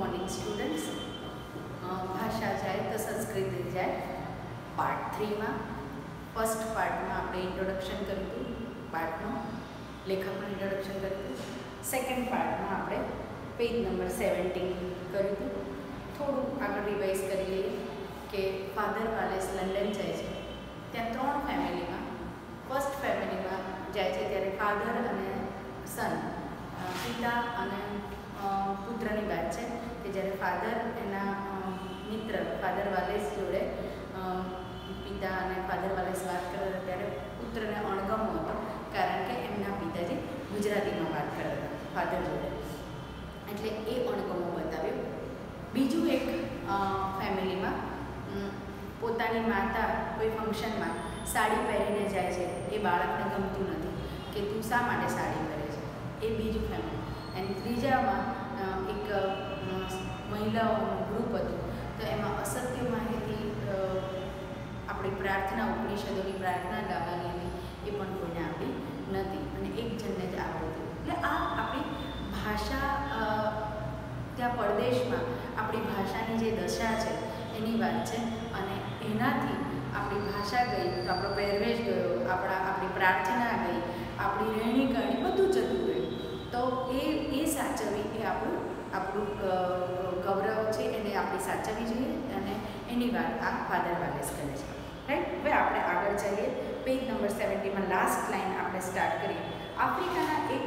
Morning students. भाषा जाए तो संस्कृत जाए पार्ट 3 में फर्स्ट पार्ट में आपणे इंट्रोडक्शन करूँ पार्ट नो लेखकનું इंट्रोडक्शन करूँ। सेकंड पार्ट में आपणे पेज नंबर 17 करूँ। थोड़ू आगे रिवाइज कर लीए कि फाधर वालेस लंडन जाए त्या 3 फैमिली में फर्स्ट फैमिली में जाए त्यारे फाधर अने सन पिता अने पुत्रनी बात है कि जयरे फाधर एना मित्र फाधर वालेस जोड़े पिता अने फाधर वालेस बात करता त्यारे पुत्रने अणगमो हतो कारण के एमना पिताजी गुजराती में बात करता फाधर जोड़े एटले ए अणगमो बताव्यो। बीजू एक फैमिली में पोतानी माता कोई फंक्शन में साड़ी पहरीने जाए छे ए बाळकने गमतुं नथी कि तू शा माटे साड़ी पहरे छे ए बीजू फैमिली। एंड त्रीजा में एक महिलाओं ग्रुप हतुं तो एमां असत्य माहिती अपनी प्रार्थना उपनिषदोनी प्रार्थना लाववानी हती ए पण कोईने आपी नथी अने एक जनने ज आवडती। एटले आ आपणी भाषा त्या परदेश में अपनी भाषानी जे दशा है एनी बात है अने एनाथी अपनी भाषा गई तो आपणो पहेरवेश गयो अपनी प्रार्थना गई अपनी रहणी करणी बधुं जतुं रह्युं। तो ए साचवी ए આપણું ગૌરવ છે એને આપણે સાચવવી જોઈએ અને એની વાત આ ફાધર વાલેસ કરે છે રાઈટ। હવે આપણે આગળ ચાલીએ પેજ નંબર 70 માં લાસ્ટ લાઈન આપણે સ્ટાર્ટ કરીએ। આફ્રિકાના એક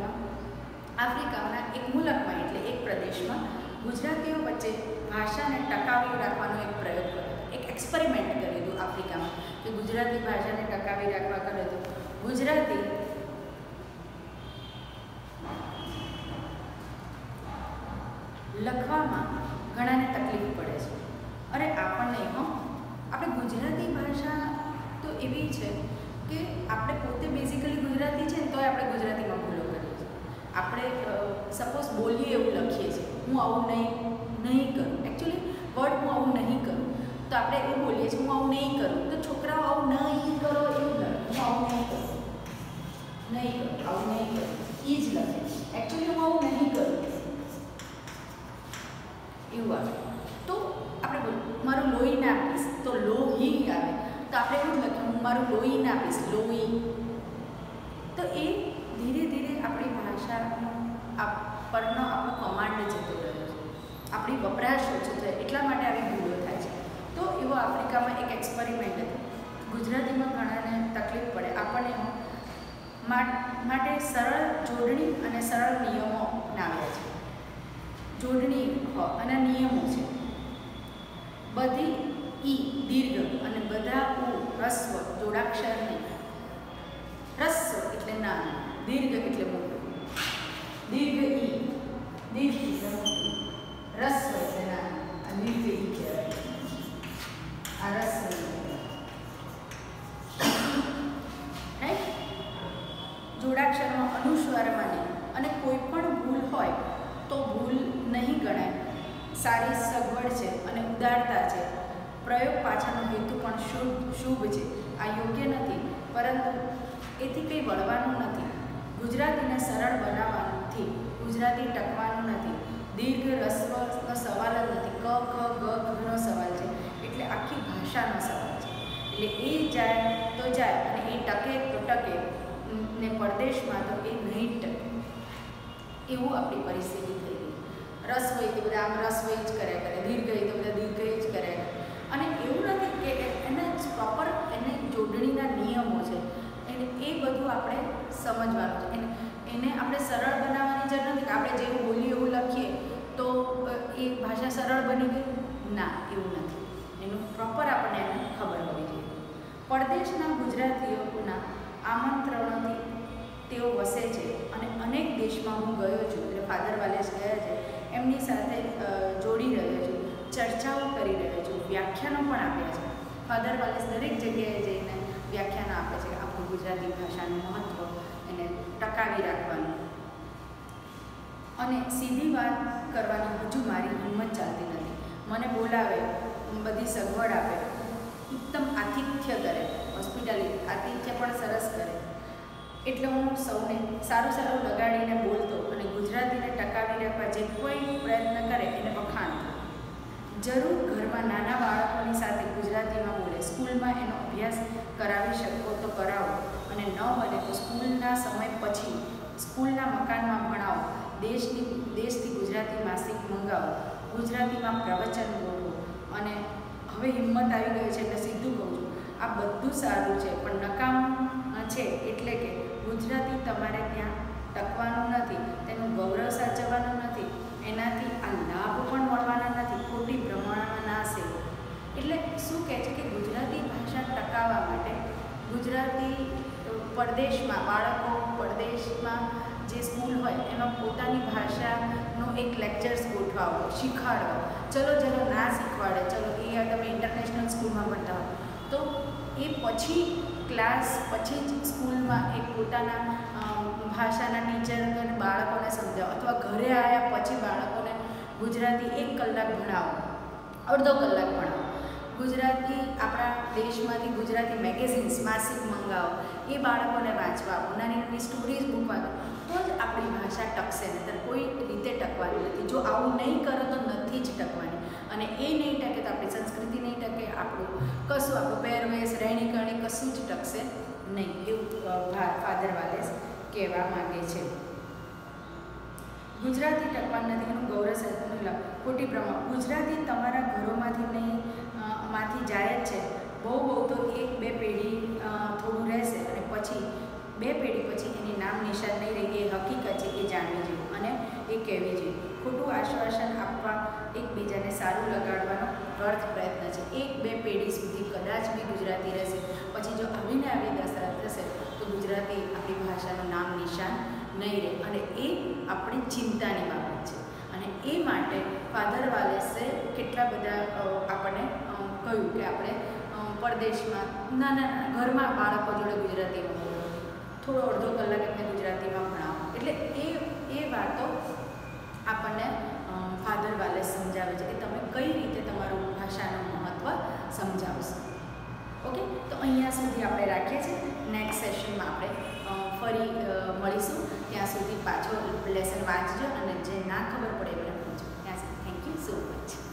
મુલકમાં એટલે એક પ્રદેશમાં ગુજરાતીઓ વચ્ચે ભાષાને ટકાવી રાખવાનો એક પ્રયોગ કર્યો, એક એક્સપેરિમેન્ટ કર્યું હતું આફ્રિકામાં કે ગુજરાતી ભાષાને ટકાવી રાખવા કર્યો હતો। ગુજરાતી લખવામાં ઘણાને તકલીફ પડે છે। અરે આપણને આપણે ગુજરાતી ભાષા તો એવી છે કે આપણે પોતે બેઝિકલી ગુજરાતી છે ને તોય આપણે ગુજરાતીમાં ભૂલો કરીએ છીએ। આપણે સપોઝ બોલીએ એવું લખીએ છીએ હું આવું નહીં કરું, એકચ્યુઅલી વર્ડ હું આવું નહીં કરું તો આપણે એવું બોલીએ છીએ હું આવું નહીં કરું તો છોકરાઓ આવું નહીં કરો એવું લખે, હું આવું નહીં કરું આવું નહીં કરું એ જ લખે, એકચ્યુઅલી હું આવું નહીં કરું એવું આવે। તો આપણે બોલ મારું લોહી ના પીશ તો લોહી આવે તો આપણે એવું લખીએ હું મારું લોહી ના પીશ લોહી। તો એ ધીરે ધીરે આપણી ભાષાનો પરનો આપણો કમાન્ડ જતો રહ્યો છે, આપણી વપરાશ ઓછો થાય એટલા માટે આવી ભૂલો થાય છે। તો એવો આફ્રિકામાં એક એક્સપેરિમેન્ટ હતો। ગુજરાતીમાં ઘણાને તકલીફ પડે આપણને માટે સરળ જોડણી અને સરળ નિયમો બનાવ્યા છે। જોડણી અને નિયમો છે બધી ઈ દીર્ઘ અને બધા ઉ રસ્વ જોડાક્ષરને રસ્વ એટલે નાનું, દીર્ઘ એટલે મોટું, દીર્ઘ ઈ દીર્ઘ એટલે મોટું, રસ્વ એટલે નાનું અને દીર્ઘ ઈ કહેવાય આ રસ્વ રાઈટ। જોડાક્ષરમાં અનુસ્વારમાં નહીં અને કોઈ પણ ભૂલ હોય तो भूल नहीं गणाय, सारी सगवड़ है और उदारता है। प्रयोग पाछानो हेतु पण शुभ है, आ योग्य नहीं परंतु एथी कई वळवानुं नथी। गुजराती ने सरल बनाववाथी गुजराती टकवानुं नथी, दीर्घ रस्वनो सवाल ज नथी, क ख ग घ नो सवाल है एटले आखी भाषानो सवाल है। एटले ए जाए तो जाए अने ए टके तो टके ने परदेश में तो ए नहीं टके एवं अपनी परिस्थिति थी गई। रस हो तो बधा आम रस हो ज कर्या करे, दीर्घ हो तो बधा दीर्घ ज कर्या करे अने एवुं नथी के एने प्रॉपर एने जोडणीना नियमो छे ए बधुं आपणे समजवानुं छे। एने आपणे सरळ बनाववानी जरूर नथी कि आपणे जेवुं बोलीए एवुं लखीए तो ए भाषा सरळ बनी गई ना, एवुं नथी। एनुं प्रॉपर आपणे एने खबर होवी जोईए। परदेशना गुजरातीओना आमंत्रणोथी तेओ वसे छे अने अनेक देश में हूँ गयो छूँ એટલે ફાધર વાલેસ ગયા છે એમની સાથે જોડી રહ્યો છું, ચર્ચાઓ કરી રહ્યો છું, વ્યાખ્યાનો પણ આપ્યા છે। ફાધર વાલેસ દરેક જગ્યાએ જઈને વ્યાખ્યાનો આપે છે કે આપણું ગુજરાતી ભાષાનું મહત્ત્વ એને ટકાવી રાખવાનું અને સીધી વાત કરવાની હજુ મારી હિંમત ચાલતી નથી। મને બોલાવે, બધી સગવડ આપે, ઉત્તમ આતિથ્ય કરે, હોસ્પિટાલિટી આતિથ્ય પણ સરસ કરે એટલે હું સૌને સારું લગાડીને બોલતો અને ગુજરાતીને ટકાવી રાખવા જે કોઈ પ્રયત્ન કરે એને જરૂર ઘરમાં નાના બાળકોની સાથે ગુજરાતીમાં બોલે. સ્કૂલમાં એનો અભ્યાસ કરાવી શકો તો કરાવો, અને ન બને તો સ્કૂલના સમય પછી સ્કૂલના મકાનમાં ભણાવો. દેશથી ગુજરાતી માસિક મંગાવો. ગુજરાતીમાં પ્રવચન બોલો. અને હવે હિંમત આવી ગઈ છે એટલે સીધું કહું છું, આ બધું સારું છે પણ નકામ છે. એટલે કે ગુજરાતી તમારે ત્યાં ટકવાનું નથી, તેનું ગૌરવ સાચવવાનું નથી, એનાથી આ લાભ પણ મળવાના નથી. ખોટી ભ્રમણામાં ના સેવો. એટલે શું કહે છે કે ગુજરાતી ભાષા ટકાવવા માટે ગુજરાતી પરદેશમાં બાળકો પરદેશમાં જે સ્કૂલ હોય એમાં પોતાની ભાષાનો એક લેક્ચર્સ ગોઠવાવો, શીખવાડો. ચલો ના શીખવાડે, ચલો એ તમે ઇન્ટરનેશનલ સ્કૂલમાં ભણતા હો તો એ પછી ક્લાસ પછી જ સ્કૂલમાં એ પોતાના ભાષાના ટીચર બાળકોને સમજાવો, અથવા ઘરે આવ્યા પછી બાળકોને ગુજરાતી 1 કલાક ભણાવો, અડધો કલાક ભણાવો. ગુજરાતી આપણા દેશમાંથી ગુજરાતી મેગેઝિન્સ માસિક મંગાવો, એ બાળકોને વાંચવા આપો. નાની નાની સ્ટોરીઝ બુક વાંચો તો જ આપણી ભાષા ટકશે, નહીંતર કોઈ રીતે ટકવાની નથી. જો આવું નહીં કરો તો નથી જ ટકવાની, અને એ નહીં ટકે તો આપણી સંસ્કૃતિ નહીં ટકે, આપણું કશું આપણું પહેરવેશ રહેણી કરણી કશું જ ટકશે નહીં. એવું ફાધર વાલેસ કહેવા માગે છે. ગુજરાતી ટકવાનું નથી, એનું ગૌરવ સાચવવાનું. ખોટી પ્રમાણ. ગુજરાતી તમારા ઘરોમાંથી માંથી જાય જ છે. બહુ તો 1-2 પેઢી થોડું રહેશે, અને પછી 2 પેઢી પછી એની નામ નિશાન નહીં રહી. એ હકીકત છે, એ જાણવી જોઈએ અને એ કહેવી જોઈએ. ખોટું આશ્વાસન આપવા, એકબીજાને સારું લગાડવાનો વ્યર્થ પ્રયત્ન છે. 1-2 પેઢી સુધી કદાચ બી ગુજરાતી રહેશે, પછી જો આવીને આવી દશા થશે તો ગુજરાતી આપણી ભાષાનું નામ નિશાન નહીં રહે, અને એ આપણી ચિંતાની બાબત છે. અને એ માટે ફાધર વાલેસે કેટલા બધા આપણને કહ્યું કે આપણે પરદેશમાં નાના ઘરમાં બાળકો જોડે ગુજરાતીમાં બોલો, થોડો અડધો કલાક એમને ગુજરાતીમાં ભણાવો. એટલે એ વાતો આપણને ફાધર વાલેસ સમજાવે છે કે તમે કઈ રીતે તમારું ભાષાનું મહત્ત્વ સમજાવશો. ઓકે, તો અહીંયા સુધી આપણે રાખીએ છીએ. નેક્સ્ટ સેશનમાં આપણે ફરી મળીશું. ત્યાં સુધી પાછો લેસન વાંચજો, અને જે ના ખબર પડે એ મને પૂછજો. ત્યાં સુધી થેન્ક યુ સો મચ.